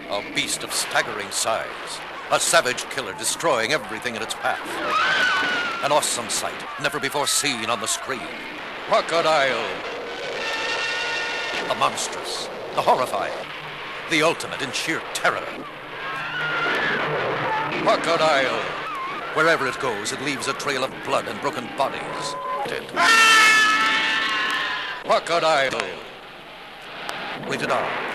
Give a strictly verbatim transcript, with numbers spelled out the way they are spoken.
A beast of staggering size. A savage killer destroying everything in its path. An awesome sight, never before seen on the screen. Crocodile. The monstrous, the horrifying, the ultimate in sheer terror. Crocodile. Wherever it goes, it leaves a trail of blood and broken bodies. Dead. Crocodile. Rated R.